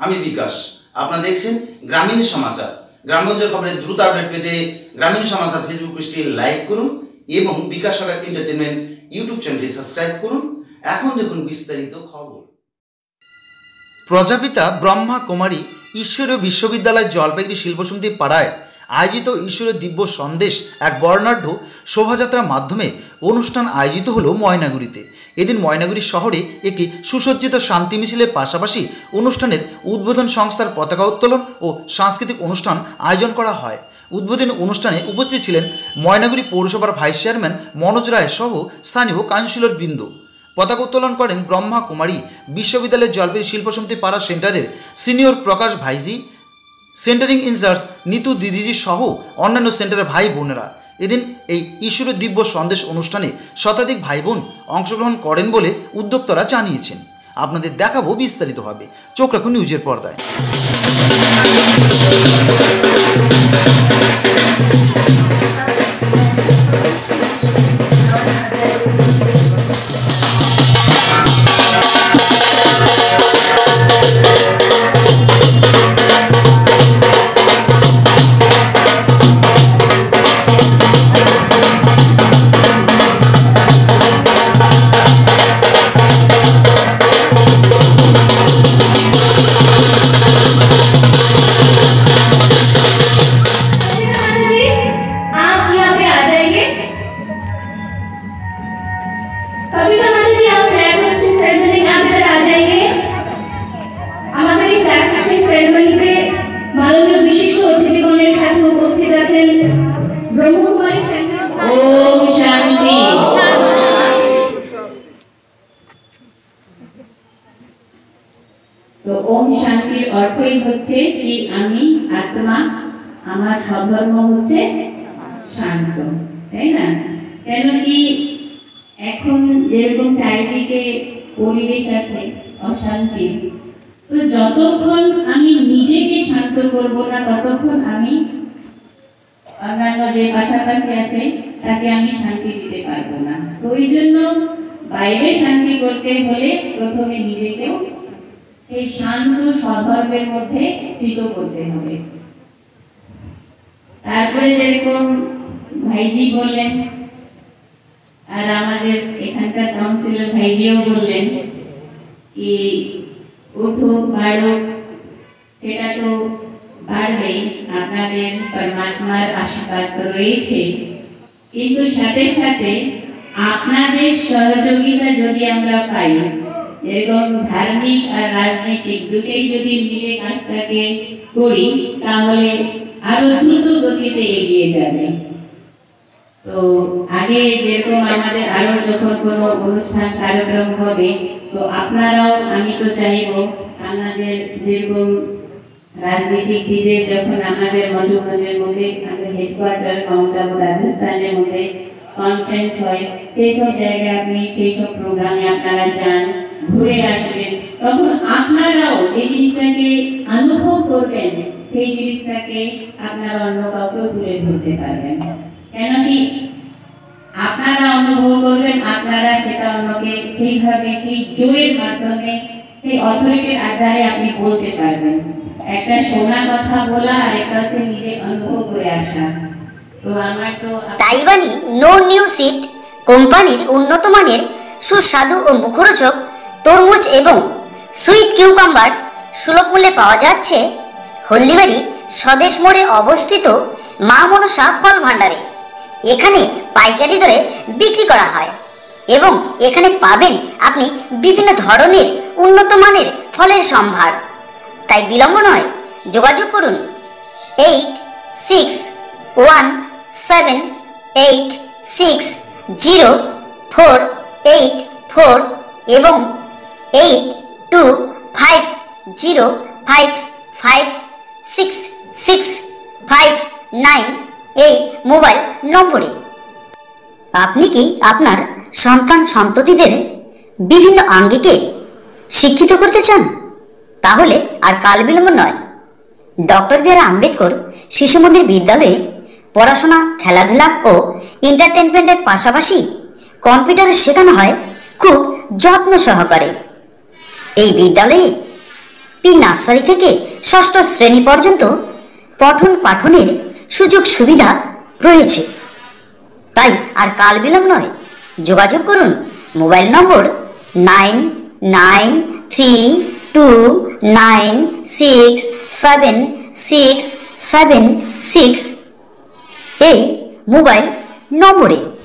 আমি বিকাশ। আপনারা দেখছেন গ্রামীণ সমাচার। গ্রামগঞ্জের খবরের দ্রুত আপডেট পেতে গ্রামীণ সমাচার ফেসবুক পেজটি লাইক করুন এবং বিকাশ সরকার এন্টারটেনমেন্ট ইউটিউব চ্যানেলটি সাবস্ক্রাইব করুন। এখন দেখুন বিস্তারিত খবর। প্রজাপিতা ব্রহ্মা কুমারী ঈশ্বরীয় বিশ্ববিদ্যালয় জলপাইগুড়ি শিল্পসমিতি পাড়ায় আয়োজিত ঈশ্বরীয় দিব্য সন্দেশ এক বর্ণাঢ্য শোভাযাত্রার মাধ্যমে অনুষ্ঠান আয়োজিত হলো ময়নাগুড়িতে। এদিন ময়নাগুড়ি শহরে একটি সুসজ্জিত শান্তি মিছিলের পাশাপাশি অনুষ্ঠানের উদ্বোধন সংস্থার পতাকা উত্তোলন ও সাংস্কৃতিক অনুষ্ঠান আয়োজন করা হয়। উদ্বোধনী অনুষ্ঠানে উপস্থিত ছিলেন ময়নাগুড়ি পৌরসভার ভাইস চেয়ারম্যান মনোজ রায় সহ স্থানীয় কাউন্সিলর বৃন্দ। পতাকা উত্তোলন করেন ব্রহ্মা কুমারী বিশ্ববিদ্যালয়ের জলপাইগুড়ি শিল্পসমিতি পাড়া সেন্টারের সিনিয়র প্রকাশ ভাইজি, সেন্টারিং ইনচার্জ নিতু দিদিজি সহ অন্যান্য সেন্টারের ভাই বোনেরা। এদিন এই ঈশ্বরীয় দিব্য সন্দেশ অনুষ্ঠানে শতাধিক ভাই বোন অংশগ্রহণ করেন বলে উদ্যোক্তারা জানিয়েছেন। আপনাদের দেখাবো বিস্তারিতভাবে, চোখ রাখুন নিউজের পর্দায়। তো ওম শান্তির অর্থই হচ্ছে কি আমি আত্মা, আমার স্বধর্ম হচ্ছে শান্ত, তাই না? কেন কি এখন যেরকম চারিদিকে পরিবেশ আছে অশান্তি, তো যতক্ষণ আমি নিজেকে শান্ত করব না ততক্ষণ আমি অন্যান্য যে পাশাপাশি আছে তাকে আমি শান্তি দিতে পারবো না। তো ওই জন্য বাইরে শান্তি করতে হলে প্রথমে নিজেকেও সেই শান্ত স্বধর্মের মধ্যে স্থিত করতে হবে। তারপরে যেরকম ভাইজি বললেন আর আমাদের এখানকার কাউন্সিলর ভাইজিও বললেন কি উঠুক বাড়ুক, সেটা তো বাড়বেই, আপনাদের পরমাত্মার আশীর্বাদ তো রয়েছে, কিন্তু সাথে সাথে আপনাদের সহযোগিতা যদি আমরা পাই, যেরকম ধার্মিক আর রাজনৈতিক দুটোই যদি মিলে কাজটাকে করি তাহলে আরো দ্রুত গতিতে এগিয়ে যাবে। তো আগে যেরকম আমাদের আরো যখন কোনো অনুষ্ঠান কার্যক্রম হবে, তো আপনারাও, আমি তো চাইবো আমাদের যেরকম রাজনীতিবিদদের যখন আমাদের মধ্যে আমাদের হেডকোয়ার্টার মাউন্ট রাজস্থানের মধ্যে কনফারেন্স হয়, সেই সব জায়গায় আপনি সেই সব প্রোগ্রামে আপনারা যান, ঘুরে আসবেন, তখন আপনারাও যে জিনিসটাকে অনুভব করবেন সেই জিনিসটাকে আপনারা অন্য কাউকে তুলে ধরতে পারবেন। কেন কি আপনারা অনুভব করবেন, আপনারা সেটা অন্যকে সেইভাবে সেই জোরের মাধ্যমে সেই অথরিটির আধারে আপনি বলতে পারবেন। একটা শোনা কথা বলা আর একটা হচ্ছে নিজে অনুভব করে আসা। তো আমার তো তাইওয়ানি নো নিউ সিড কোম্পানির উন্নত মানের সুস্বাদু ও মুখরোচক তরমুজ এবং সুইট কিউকাম্বার সুলভ মূল্যে পাওয়া যাচ্ছে হলদিবাড়ি স্বদেশ মোড়ে অবস্থিত মা মনসা ফল ভাণ্ডারে। এখানে পাইকারি দরে বিক্রি করা হয় এবং এখানে পাবেন আপনি বিভিন্ন ধরনের উন্নত মানের ফলের সম্ভার। তাই বিলম্ব নয়, যোগাযোগ করুন 8617860484 এবং 8250556659 এই মোবাইল নম্বরে। আপনি কি আপনার সন্তান সন্ততিদের বিভিন্ন আঙ্গিকে শিক্ষিত করতে চান? তাহলে আর কাল বিলম্ব নয়, ডক্টর বি আর আম্বেদকর শিশু মন্দির বিদ্যালয়ে পড়াশোনা, খেলাধুলা ও এন্টারটেনমেন্টের পাশাপাশি কম্পিউটার শেখানো হয় খুব যত্ন সহকারে। এই বিদ্যালয়ে প্রি নার্সারি থেকে ষষ্ঠ শ্রেণী পর্যন্ত পঠন পাঠনের সুযোগ সুবিধা রয়েছে। তাই আর কাল বিলম্ব নয়, যোগাযোগ করুন মোবাইল নম্বর 9932967676 এই মোবাইল নম্বরে।